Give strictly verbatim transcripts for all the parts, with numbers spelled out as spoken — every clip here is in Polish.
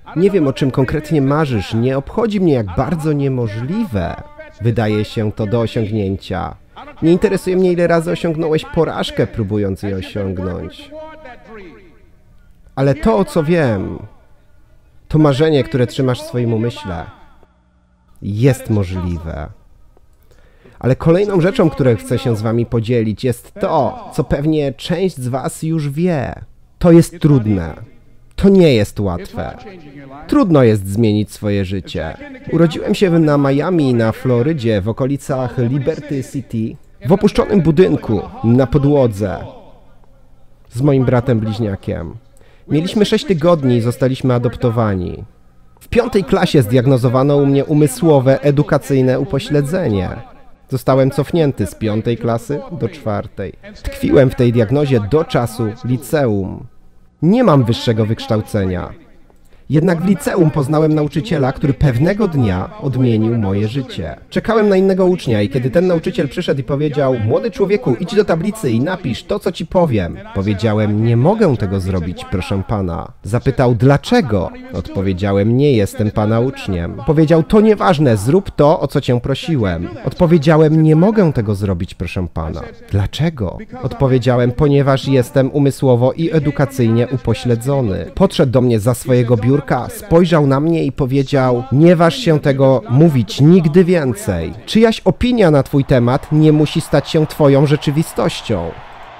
Nie wiem, o czym konkretnie marzysz, nie obchodzi mnie, jak bardzo niemożliwe wydaje się to do osiągnięcia. Nie interesuje mnie, ile razy osiągnąłeś porażkę, próbując jej osiągnąć. Ale to, o co wiem, to marzenie, które trzymasz w swoim umyśle, jest możliwe. Ale kolejną rzeczą, którą chcę się z wami podzielić, jest to, co pewnie część z was już wie. To jest trudne. To nie jest łatwe. Trudno jest zmienić swoje życie. Urodziłem się na Miami, na Florydzie, w okolicach Liberty City, w opuszczonym budynku, na podłodze, z moim bratem bliźniakiem. Mieliśmy sześć tygodni i zostaliśmy adoptowani. W piątej klasie zdiagnozowano u mnie umysłowe, edukacyjne upośledzenie. Zostałem cofnięty z piątej klasy do czwartej. Tkwiłem w tej diagnozie do czasu liceum. Nie mam wyższego wykształcenia. Jednak w liceum poznałem nauczyciela, który pewnego dnia odmienił moje życie. Czekałem na innego ucznia i kiedy ten nauczyciel przyszedł i powiedział: młody człowieku, idź do tablicy i napisz to, co ci powiem. Powiedziałem: nie mogę tego zrobić, proszę pana. Zapytał: dlaczego? Odpowiedziałem: nie jestem pana uczniem. Powiedział: to nieważne, zrób to, o co cię prosiłem. Odpowiedziałem: nie mogę tego zrobić, proszę pana. Dlaczego? Odpowiedziałem: ponieważ jestem umysłowo i edukacyjnie upośledzony. Podszedł do mnie za swojego biura, spojrzał na mnie i powiedział: nie waż się tego mówić nigdy więcej. Czyjaś opinia na twój temat nie musi stać się twoją rzeczywistością.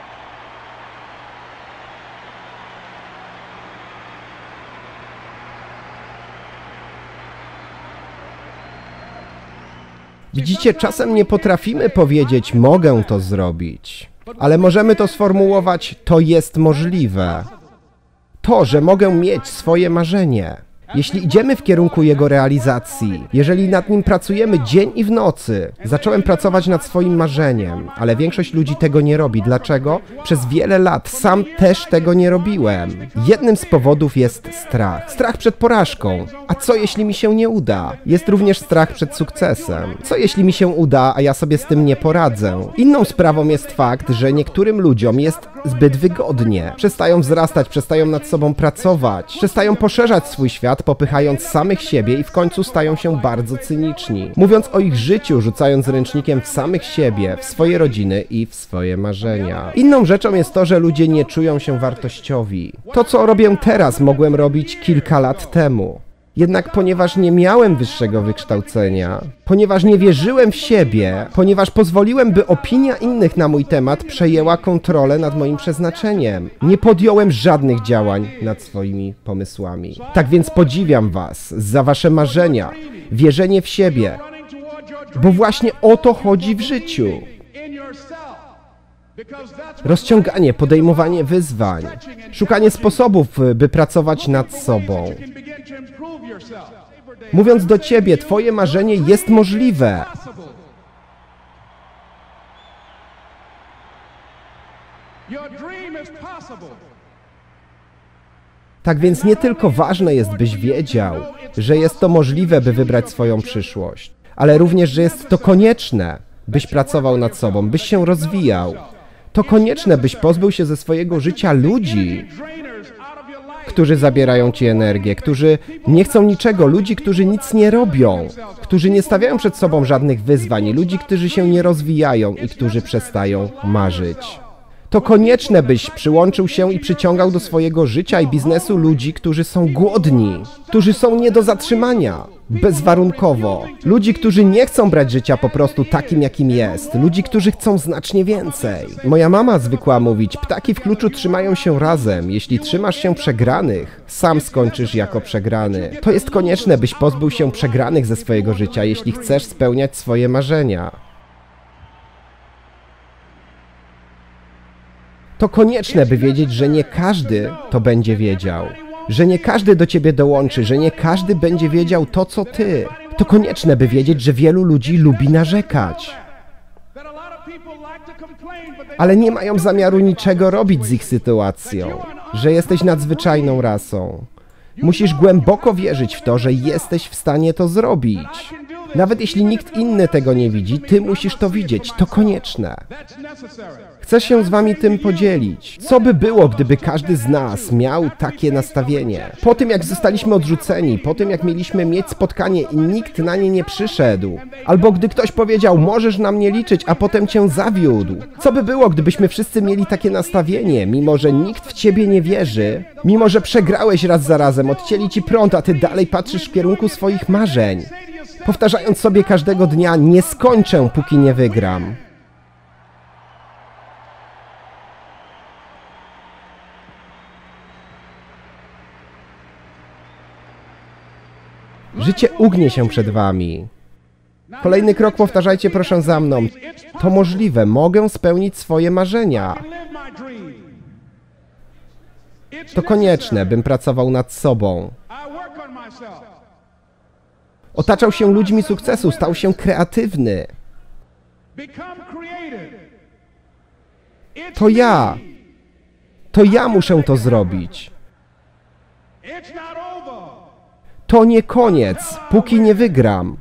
Widzicie, czasem nie potrafimy powiedzieć: mogę to zrobić, ale możemy to sformułować: to jest możliwe. To, że mogę mieć swoje marzenie. Jeśli idziemy w kierunku jego realizacji, jeżeli nad nim pracujemy dzień i w nocy. Zacząłem pracować nad swoim marzeniem, ale większość ludzi tego nie robi. Dlaczego? Przez wiele lat sam też tego nie robiłem. Jednym z powodów jest strach. Strach przed porażką. A co jeśli mi się nie uda? Jest również strach przed sukcesem. Co jeśli mi się uda, a ja sobie z tym nie poradzę? Inną sprawą jest fakt, że niektórym ludziom jest zbyt wygodnie. Przestają wzrastać, przestają nad sobą pracować, przestają poszerzać swój świat, popychając samych siebie i w końcu stają się bardzo cyniczni. Mówiąc o ich życiu, rzucając ręcznikiem w samych siebie, w swoje rodziny i w swoje marzenia. Inną rzeczą jest to, że ludzie nie czują się wartościowi. To, co robię teraz, mogłem robić kilka lat temu. Jednak ponieważ nie miałem wyższego wykształcenia, ponieważ nie wierzyłem w siebie, ponieważ pozwoliłem, by opinia innych na mój temat przejęła kontrolę nad moim przeznaczeniem, nie podjąłem żadnych działań nad swoimi pomysłami. Tak więc podziwiam was za wasze marzenia, wierzenie w siebie, bo właśnie o to chodzi w życiu. Rozciąganie, podejmowanie wyzwań, szukanie sposobów, by pracować nad sobą. Mówiąc do ciebie, twoje marzenie jest możliwe. Tak więc nie tylko ważne jest, byś wiedział, że jest to możliwe, by wybrać swoją przyszłość, ale również, że jest to konieczne, byś pracował nad sobą, byś się rozwijał. To konieczne, byś pozbył się ze swojego życia ludzi, którzy zabierają ci energię, którzy nie chcą niczego, ludzi, którzy nic nie robią, którzy nie stawiają przed sobą żadnych wyzwań, ludzi, którzy się nie rozwijają i którzy przestają marzyć. To konieczne, byś przyłączył się i przyciągał do swojego życia i biznesu ludzi, którzy są głodni, którzy są nie do zatrzymania, bezwarunkowo. Ludzi, którzy nie chcą brać życia po prostu takim, jakim jest. Ludzi, którzy chcą znacznie więcej. Moja mama zwykła mówić: ptaki w kluczu trzymają się razem. Jeśli trzymasz się przegranych, sam skończysz jako przegrany. To jest konieczne, byś pozbył się przegranych ze swojego życia, jeśli chcesz spełniać swoje marzenia. To konieczne, by wiedzieć, że nie każdy to będzie wiedział. Że nie każdy do ciebie dołączy, że nie każdy będzie wiedział to, co ty. To konieczne, by wiedzieć, że wielu ludzi lubi narzekać. Ale nie mają zamiaru niczego robić z ich sytuacją. Że jesteś nadzwyczajną rasą. Musisz głęboko wierzyć w to, że jesteś w stanie to zrobić. Nawet jeśli nikt inny tego nie widzi, ty musisz to widzieć. To konieczne. Chcę się z wami tym podzielić. Co by było, gdyby każdy z nas miał takie nastawienie? Po tym, jak zostaliśmy odrzuceni, po tym, jak mieliśmy mieć spotkanie i nikt na nie nie przyszedł, albo gdy ktoś powiedział, możesz na mnie liczyć, a potem cię zawiódł. Co by było, gdybyśmy wszyscy mieli takie nastawienie, mimo że nikt w ciebie nie wierzy, mimo że przegrałeś raz za razem, odcięli ci prąd, a ty dalej patrzysz w kierunku swoich marzeń, powtarzając sobie każdego dnia, nie skończę, póki nie wygram. Życie ugnie się przed wami. Kolejny krok powtarzajcie proszę za mną. To możliwe, mogę spełnić swoje marzenia. To konieczne, bym pracował nad sobą. Otaczał się ludźmi sukcesu, stał się kreatywny. To ja. To ja muszę to zrobić. To nie koniec, póki nie wygram.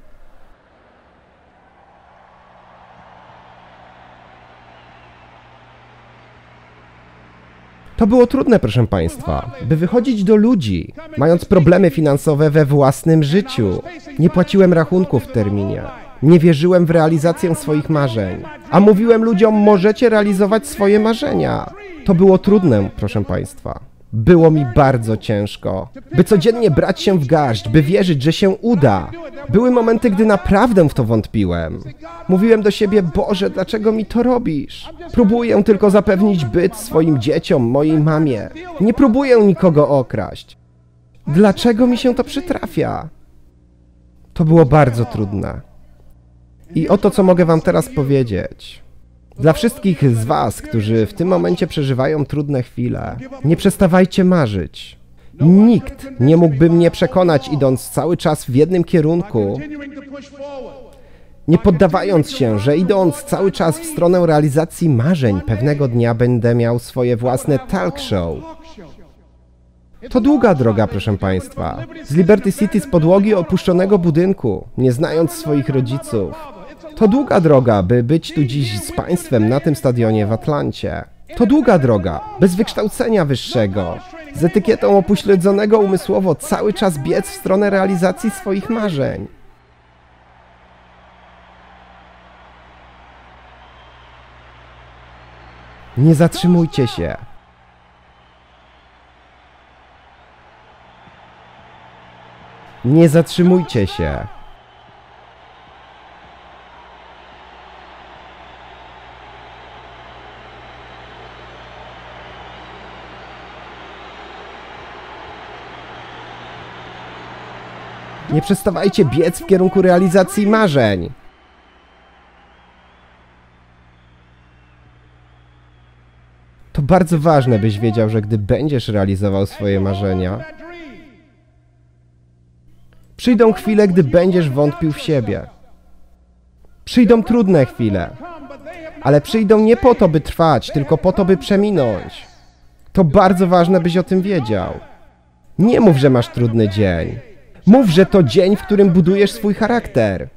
To było trudne, proszę państwa, by wychodzić do ludzi, mając problemy finansowe we własnym życiu. Nie płaciłem rachunków w terminie. Nie wierzyłem w realizację swoich marzeń. A mówiłem ludziom, możecie realizować swoje marzenia. To było trudne, proszę państwa. Było mi bardzo ciężko, by codziennie brać się w garść, by wierzyć, że się uda. Były momenty, gdy naprawdę w to wątpiłem. Mówiłem do siebie, Boże, dlaczego mi to robisz? Próbuję tylko zapewnić byt swoim dzieciom, mojej mamie. Nie próbuję nikogo okraść. Dlaczego mi się to przytrafia? To było bardzo trudne. I oto, co mogę wam teraz powiedzieć. Dla wszystkich z was, którzy w tym momencie przeżywają trudne chwile, nie przestawajcie marzyć. Nikt nie mógłby mnie przekonać, idąc cały czas w jednym kierunku, nie poddawając się, że idąc cały czas w stronę realizacji marzeń, pewnego dnia będę miał swoje własne talk show. To długa droga, proszę państwa. Z Liberty City, z podłogi opuszczonego budynku, nie znając swoich rodziców. To długa droga, by być tu dziś z państwem na tym stadionie w Atlancie. To długa droga, bez wykształcenia wyższego, z etykietą opuśledzonego umysłowo, cały czas biec w stronę realizacji swoich marzeń. Nie zatrzymujcie się. Nie zatrzymujcie się. Nie przestawajcie biec w kierunku realizacji marzeń. To bardzo ważne, byś wiedział, że gdy będziesz realizował swoje marzenia, przyjdą chwile, gdy będziesz wątpił w siebie. Przyjdą trudne chwile, ale przyjdą nie po to, by trwać, tylko po to, by przeminąć. To bardzo ważne, byś o tym wiedział. Nie mów, że masz trudny dzień. Mów, że to dzień, w którym budujesz swój charakter.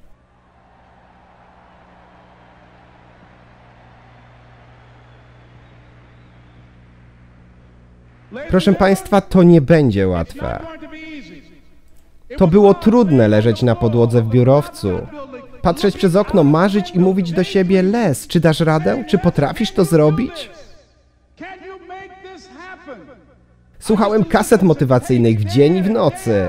Proszę państwa, to nie będzie łatwe. To było trudne leżeć na podłodze w biurowcu, patrzeć przez okno, marzyć i mówić do siebie, Les, czy dasz radę? Czy potrafisz to zrobić? Słuchałem kaset motywacyjnych w dzień i w nocy.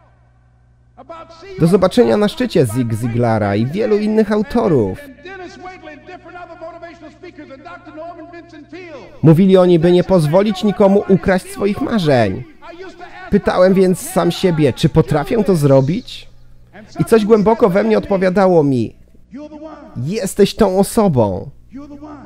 Do zobaczenia na szczycie Zig Ziglara i wielu innych autorów. Mówili oni, by nie pozwolić nikomu ukraść swoich marzeń. Pytałem więc sam siebie, czy potrafię to zrobić? I coś głęboko we mnie odpowiadało mi, jesteś tą osobą.